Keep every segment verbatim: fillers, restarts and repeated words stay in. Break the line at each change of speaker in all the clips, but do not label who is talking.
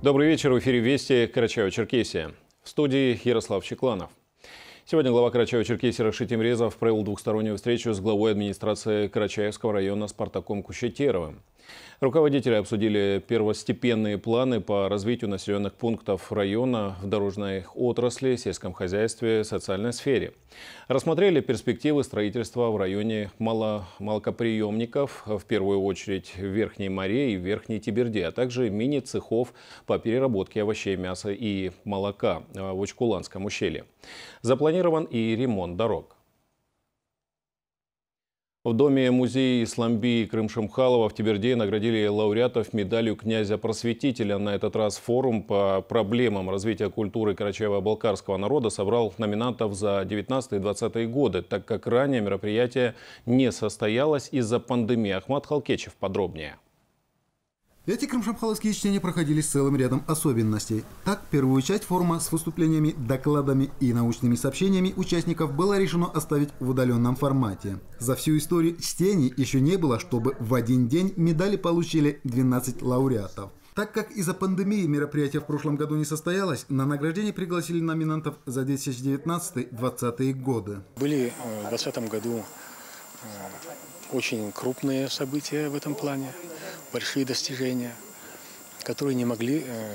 Добрый вечер. В эфире Вести, Карачаево-Черкесия. В студии Ярослав Чекланов. Сегодня глава Карачаево-Черкесии Рашид Темрезов провел двухстороннюю встречу с главой администрации Карачаевского района Спартаком Кущетеровым. Руководители обсудили первостепенные планы по развитию населенных пунктов района в дорожной отрасли, сельском хозяйстве, социальной сфере. Рассмотрели перспективы строительства в районе мало молокоприемников, в первую очередь в Верхней Маре и в Верхней Теберде, а также мини-цехов по переработке овощей, мяса и молока в Учкуланском ущелье. Запланирован и ремонт дорог. В доме-музее Исламби Крым-Шамхалова в Теберде наградили лауреатов медалью князя-просветителя. На этот раз форум по проблемам развития культуры карачаево-балкарского народа собрал номинантов за девятнадцатый и двадцатый годы, так как ранее мероприятие не состоялось из-за пандемии. Ахмат Халкечев подробнее.
Эти крымшамхаловские чтения проходили с целым рядом особенностей. Так, первую часть форума с выступлениями, докладами и научными сообщениями участников было решено оставить в удаленном формате. За всю историю чтений еще не было, чтобы в один день медали получили двенадцать лауреатов. Так как из-за пандемии мероприятие в прошлом году не состоялось, на награждение пригласили номинантов за две тысячи девятнадцатый — двадцатый годы.
Были в двадцатом году очень крупные события в этом плане, большие достижения, которые не могли э,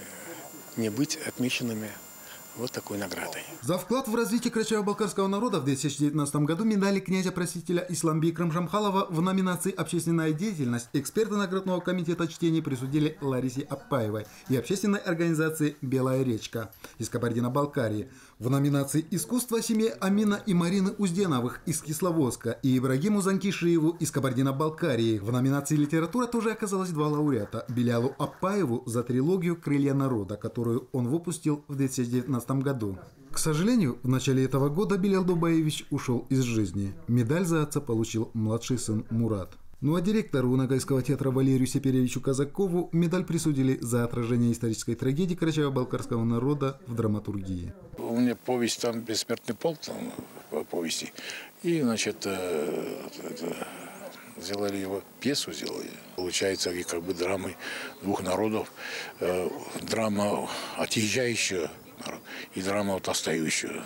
не быть отмеченными вот такой наградой.
За вклад в развитие карачаево-балкарского народа в две тысячи девятнадцатом году медали князя-просветителя Исламби Крым-Шамхалова в номинации «Общественная деятельность» эксперты наградного комитета чтений присудили Ларисе Аппаевой и общественной организации «Белая речка» из Кабардино-Балкарии. В номинации «Искусство» семье Амина и Марины Узденовых из Кисловодска и Ибрагиму Занкишиеву из Кабардино-Балкарии. В номинации «Литература» тоже оказалось два лауреата. Белялу Аппаеву за трилогию «Крылья народа», которую он выпустил в две тысячи девятнадцатом году. К сожалению, в начале этого года Белял Дубаевич ушел из жизни. Медаль за отца получил младший сын Мурат. Ну а директору Ногайского театра Валерию Сеперевичу Казакову медаль присудили за отражение исторической трагедии карачаево-балкарского народа в драматургии.
У меня повесть там «Бессмертный полк», там, по повести. И, значит, э, это, сделали его, пьесу сделали. Получается, и как бы драмы двух народов. Э, драма отъезжающего народа и драма вот остающего,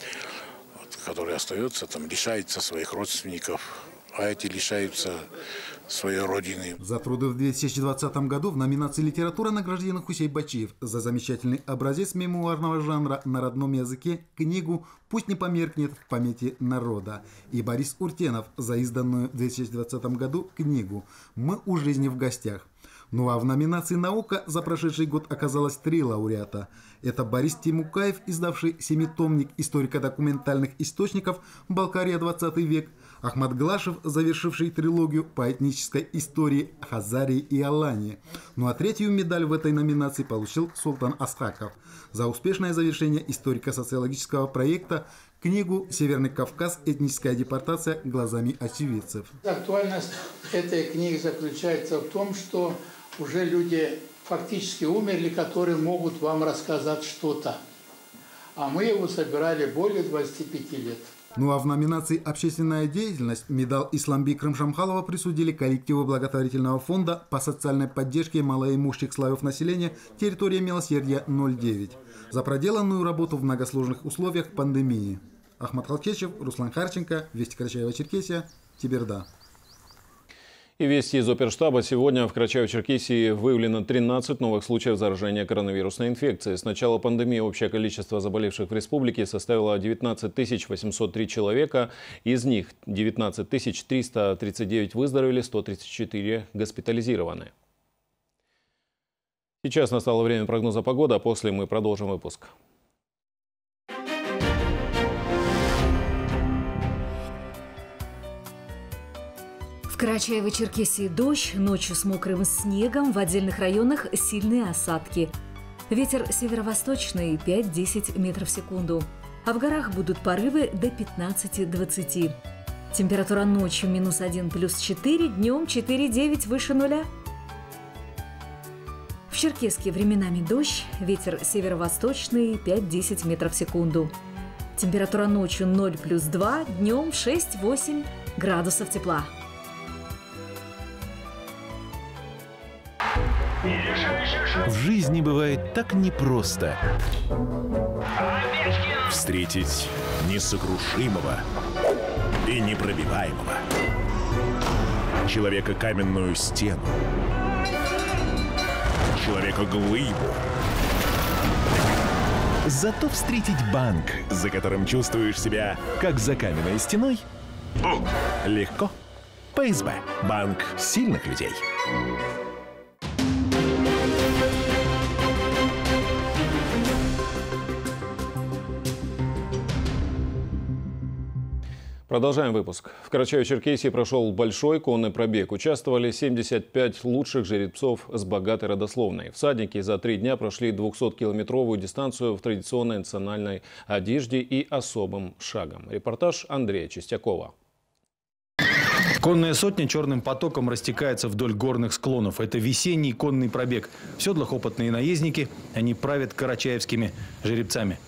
вот, который остается, там, лишается своих родственников, а эти лишаются своей родины.
За труды в две тысячи двадцатом году в номинации «Литература» награжден Хусей Бачиев за замечательный образец мемуарного жанра на родном языке книгу «Пусть не померкнет в памяти народа» и Борис Уртенов за изданную в две тысячи двадцатом году книгу «Мы у жизни в гостях». Ну а в номинации «Наука» за прошедший год оказалось три лауреата. Это Борис Тимукаев, издавший семитомник историко-документальных источников «Балкария двадцатый век», Ахмат Глашев, завершивший трилогию по этнической истории Хазарии и Алании. Ну а третью медаль в этой номинации получил Султан Асхаков за успешное завершение историко-социологического проекта книгу «Северный Кавказ. Этническая депортация глазами очевидцев».
Актуальность этой книги заключается в том, что уже люди фактически умерли, которые могут вам рассказать что-то. А мы его собирали более двадцати пяти лет.
Ну а в номинации «Общественная деятельность» медаль Исламби Крым-Шамхалова присудили коллективу благотворительного фонда по социальной поддержке малоимущих слоев населения «Территория милосердия ноль девять» за проделанную работу в многосложных условиях пандемии. Ахмат Халкечев, Руслан Харченко, Вести Карачаево-Черкесия, Теберда.
И вести из оперштаба. Сегодня в Карачаево-Черкесии выявлено тринадцать новых случаев заражения коронавирусной инфекцией. С начала пандемии общее количество заболевших в республике составило девятнадцать тысяч восемьсот три человека. Из них девятнадцать тысяч триста тридцать девять выздоровели, сто тридцать четыре госпитализированы. Сейчас настало время прогноза погоды, а после мы продолжим выпуск.
В Карачаево-Черкесии дождь, ночью с мокрым снегом, в отдельных районах сильные осадки. Ветер северо-восточный пять-десять метров в секунду. А в горах будут порывы до пятнадцати-двадцати. Температура ночью минус один, плюс четыре, днем четыре-девять выше нуля. В Черкесске временами дождь, ветер северо-восточный пять-десять метров в секунду. Температура ночью ноль плюс два, днем шесть-восемь градусов тепла.
В жизни бывает так непросто встретить несокрушимого и непробиваемого. Человека каменную стену, человека глыбу. Зато встретить банк, за которым чувствуешь себя как за каменной стеной, легко. Пэ эс бэ – банк сильных людей.
Продолжаем выпуск. В Карачаево-Черкесии прошел большой конный пробег. Участвовали семьдесят пять лучших жеребцов с богатой родословной. Всадники за три дня прошли двухсоткилометровую дистанцию в традиционной национальной одежде и особым шагом. Репортаж Андрея Чистякова.
Конная сотня черным потоком растекается вдоль горных склонов. Это весенний конный пробег. В седлах опытные наездники, они правят карачаевскими жеребцами.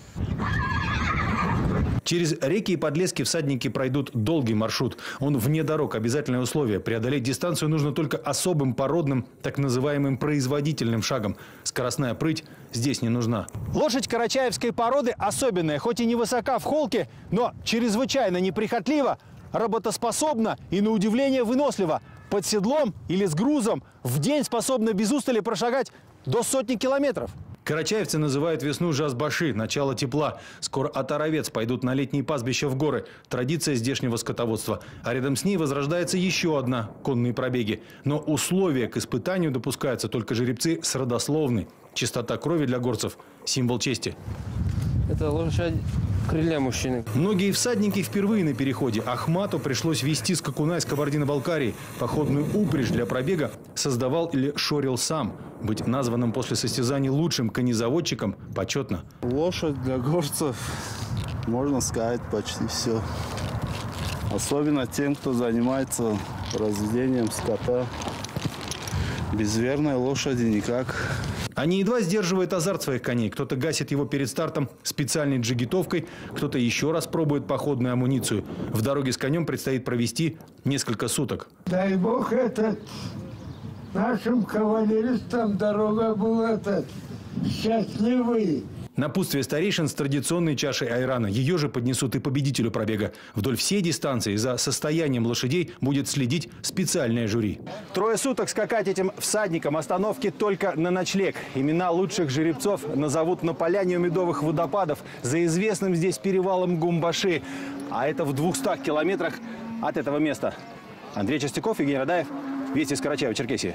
Через реки и подлески всадники пройдут долгий маршрут. Он вне дорог, обязательное условие. Преодолеть дистанцию нужно только особым породным, так называемым производительным шагом. Скоростная прыть здесь не нужна.
Лошадь карачаевской породы особенная, хоть и невысока в холке, но чрезвычайно неприхотлива, работоспособна и, на удивление, вынослива. Под седлом или с грузом в день способна без устали прошагать до сотни километров.
Карачаевцы называют весну Жазбаши, начало тепла. Скоро отаровец пойдут на летние пастбища в горы. Традиция здешнего скотоводства. А рядом с ней возрождается еще одна – конные пробеги. Но условия к испытанию допускаются только жеребцы с родословной. Чистота крови для горцев – символ чести.
Это лошадь крылья мужчины.
Многие всадники впервые на переходе. Ахмату пришлось вести скакуна из Кабардино-Балкарии. Походную упряжь для пробега создавал или шорил сам. Быть названным после состязаний лучшим конезаводчиком почетно.
Лошадь для горцев, можно сказать, почти все. Особенно тем, кто занимается разведением скота. Без верной лошади никак.
Они едва сдерживают азарт своих коней. Кто-то гасит его перед стартом специальной джигитовкой, кто-то еще раз пробует походную амуницию. В дороге с конем предстоит провести несколько суток.
Дай бог этот нашим кавалеристам дорога была этот счастливый.
Напутствие старейшин с традиционной чашей айрана. Ее же поднесут и победителю пробега. Вдоль всей дистанции за состоянием лошадей будет следить специальное жюри.
Трое суток скакать этим всадникам, остановки только на ночлег. Имена лучших жеребцов назовут на поляне у медовых водопадов за известным здесь перевалом Гумбаши. А это в двухстах километрах от этого места. Андрей Чистяков, Евгений Радаев. Вести из Карачаево-Черкесии.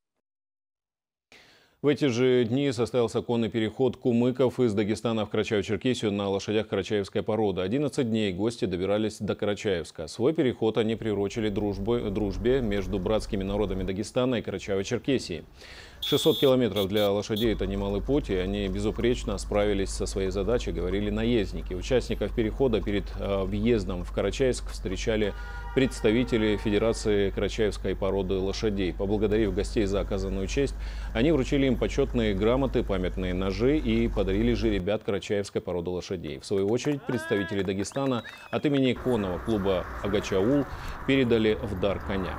В эти же дни состоялся конный переход кумыков из Дагестана в Карачаево-Черкесию на лошадях карачаевской породы. одиннадцать дней гости добирались до Карачаевска. Свой переход они приурочили дружбе, дружбе между братскими народами Дагестана и Карачаево-Черкесии. шестьсот километров для лошадей – это немалый путь, и они безупречно справились со своей задачей, говорили наездники. Участников перехода перед э, въездом в Карачаевск встречали представители Федерации карачаевской породы лошадей. Поблагодарив гостей за оказанную честь, они вручили им почетные грамоты, памятные ножи и подарили жеребят карачаевской породы лошадей. В свою очередь, представители Дагестана от имени конного клуба «Агачаул» передали в дар коня.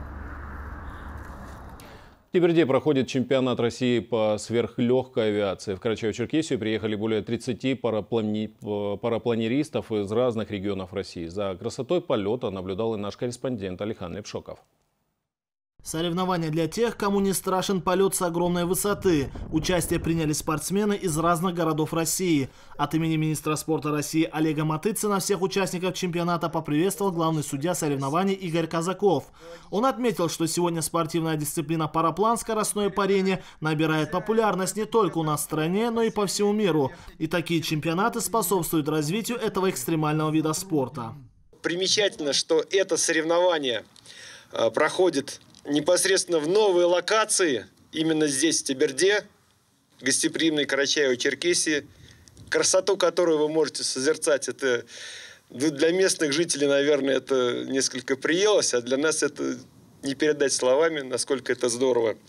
В Теберде проходит чемпионат России по сверхлегкой авиации. В Карачаево-Черкесию приехали более тридцати параплани... парапланеристов из разных регионов России. За красотой полета наблюдал и наш корреспондент Алихан Лепшоков.
Соревнования для тех, кому не страшен полет с огромной высоты. Участие приняли спортсмены из разных городов России. От имени министра спорта России Олега Матыцына всех участников чемпионата поприветствовал главный судья соревнований Игорь Казаков. Он отметил, что сегодня спортивная дисциплина параплан, скоростное парение, набирает популярность не только у нас в стране, но и по всему миру. И такие чемпионаты способствуют развитию этого экстремального вида спорта.
Примечательно, что это соревнование проходит непосредственно в новые локации, именно здесь, в Теберде, гостеприимной Карачаево-Черкесии, красоту которую вы можете созерцать, это для местных жителей, наверное, это несколько приелось, а для нас это не передать словами, насколько это здорово.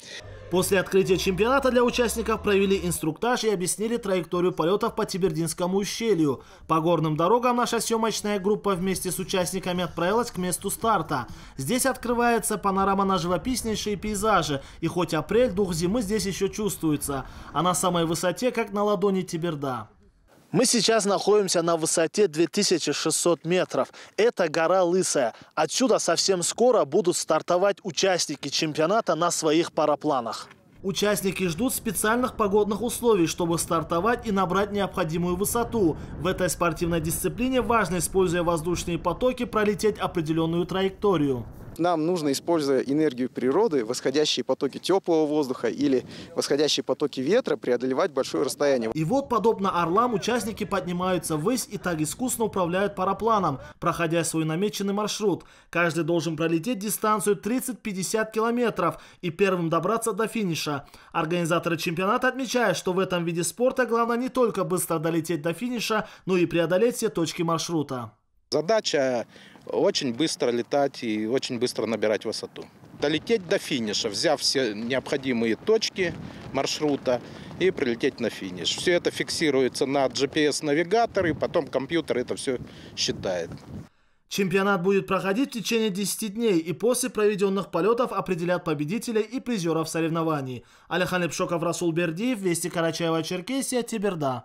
После открытия чемпионата для участников провели инструктаж и объяснили траекторию полетов по Тибердинскому ущелью. По горным дорогам наша съемочная группа вместе с участниками отправилась к месту старта. Здесь открывается панорама на живописнейшие пейзажи, и хоть апрель, дух зимы здесь еще чувствуется. А на самой высоте, как на ладони Теберда. Мы сейчас находимся на высоте две тысячи шестьсот метров. Это гора Лысая. Отсюда совсем скоро будут стартовать участники чемпионата на своих парапланах. Участники ждут специальных погодных условий, чтобы стартовать и набрать необходимую высоту. В этой спортивной дисциплине важно, используя воздушные потоки, пролететь определенную траекторию.
Нам нужно, используя энергию природы, восходящие потоки теплого воздуха или восходящие потоки ветра, преодолевать большое расстояние.
И вот, подобно орлам, участники поднимаются ввысь и так искусно управляют парапланом, проходя свой намеченный маршрут. Каждый должен пролететь дистанцию тридцать-пятьдесят километров и первым добраться до финиша. Организаторы чемпионата отмечают, что в этом виде спорта главное не только быстро долететь до финиша, но и преодолеть все точки маршрута.
Задача очень быстро летать и очень быстро набирать высоту. Долететь до финиша, взяв все необходимые точки маршрута и прилететь на финиш. Все это фиксируется на джи пи эс-навигатор, и потом компьютер это все считает.
Чемпионат будет проходить в течение десяти дней, и после проведенных полетов определят победителей и призеров соревнований. Алихан Лепшоков, Расул Бердиев, Вести, Карачаево-Черкесия, Теберда.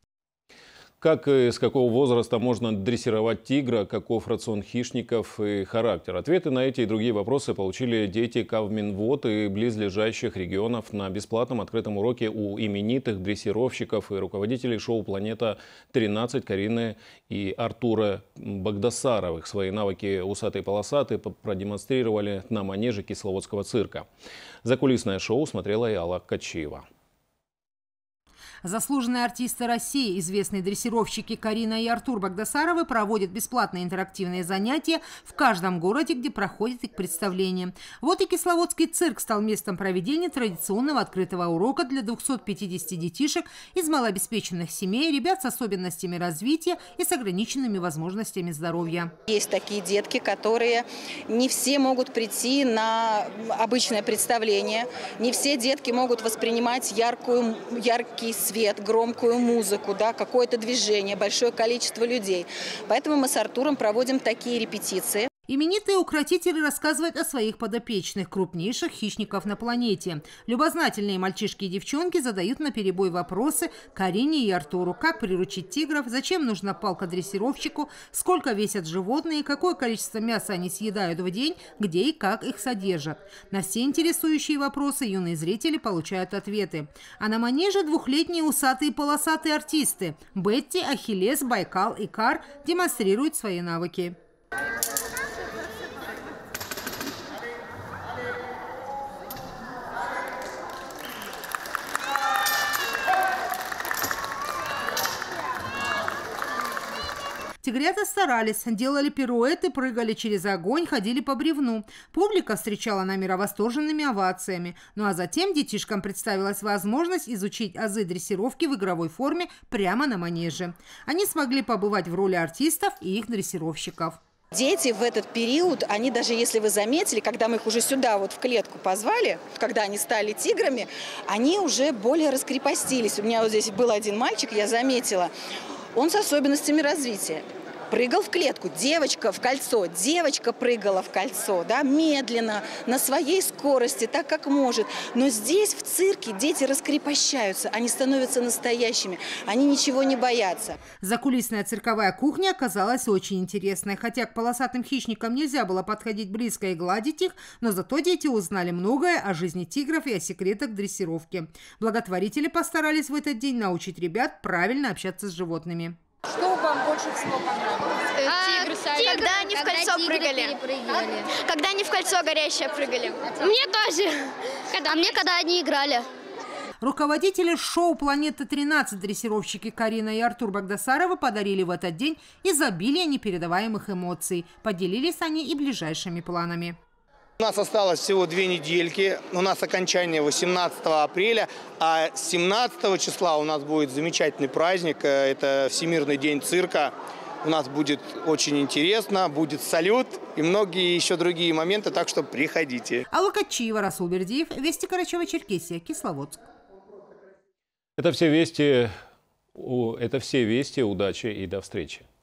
Как и с какого возраста можно дрессировать тигра, каков рацион хищников и характер? Ответы на эти и другие вопросы получили дети Кавминвод и близлежащих регионов на бесплатном открытом уроке у именитых дрессировщиков и руководителей шоу «Планета-тринадцать» Карины и Артура Багдасаровых. Свои навыки усатые-полосатые продемонстрировали на манеже Кисловодского цирка. Закулисное шоу смотрела и Алла Качиева.
Заслуженные артисты России, известные дрессировщики Карина и Артур Багдасаровы проводят бесплатные интерактивные занятия в каждом городе, где проходит их представление. Вот и Кисловодский цирк стал местом проведения традиционного открытого урока для двухсот пятидесяти детишек из малообеспеченных семей, ребят с особенностями развития и с ограниченными возможностями здоровья.
Есть такие детки, которые не все могут прийти на обычное представление, не все детки могут воспринимать яркую, яркий свет. Свет, громкую музыку, да, какое-то движение, большое количество людей. Поэтому мы с Артуром проводим такие репетиции.
Именитые укротители рассказывают о своих подопечных, крупнейших хищников на планете. Любознательные мальчишки и девчонки задают наперебой вопросы Карине и Артуру. Как приручить тигров, зачем нужна палка дрессировщику, сколько весят животные, какое количество мяса они съедают в день, где и как их содержат. На все интересующие вопросы юные зрители получают ответы. А на манеже двухлетние усатые полосатые артисты Бетти, Ахиллес, Байкал и Кар демонстрируют свои навыки. Тигрята старались, делали пируэты, прыгали через огонь, ходили по бревну. Публика встречала намера восторженными овациями. Ну а затем детишкам представилась возможность изучить азы дрессировки в игровой форме прямо на манеже. Они смогли побывать в роли артистов и их дрессировщиков.
Дети в этот период, они даже, если вы заметили, когда мы их уже сюда вот в клетку позвали, когда они стали тиграми, они уже более раскрепостились. У меня вот здесь был один мальчик, я заметила, он с особенностями развития. Прыгал в клетку, девочка в кольцо, девочка прыгала в кольцо, да, медленно, на своей скорости, так как может. Но здесь, в цирке, дети раскрепощаются, они становятся настоящими, они ничего не боятся.
Закулисная цирковая кухня оказалась очень интересной. Хотя к полосатым хищникам нельзя было подходить близко и гладить их, но зато дети узнали многое о жизни тигров и о секретах дрессировки. Благотворители постарались в этот день научить ребят правильно общаться с животными.
Что вам больше всего понравилось?
А, тигр, когда они когда в кольцо прыгали. Когда они в кольцо горящее прыгали. Мне тоже. Когда, мне когда они играли.
Руководители шоу «Планета-тринадцать» дрессировщики Карина и Артур Багдасаровы подарили в этот день изобилие непередаваемых эмоций. Поделились они и ближайшими планами.
У нас осталось всего две недельки. У нас окончание восемнадцатого апреля, а семнадцатого числа у нас будет замечательный праздник. Это Всемирный день цирка. У нас будет очень интересно, будет салют и многие еще другие моменты, так что приходите.
Алла Качиева, Расул Бердиев, Вести Карачаево-Черкесия, Кисловодск.
Это все вести, это все вести, удачи и до встречи.